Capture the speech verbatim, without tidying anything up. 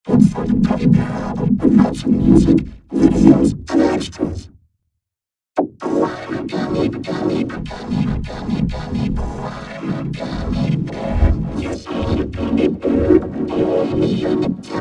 Look for the Gummy album with lots of music, videos, and extras. I'm a gummy, gummy, gummy, gummy, gummy, I'm a gummy bear. Yes, I'm a gummy bear. Oh, me, I'm a